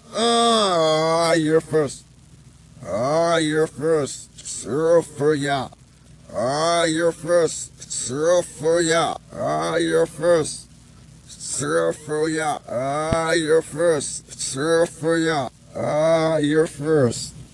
You're first. You're first. Zero for Yah. You're first. Zero for Yah. You're first. Zero for Yah. You're first. Zero for Yah. You're first.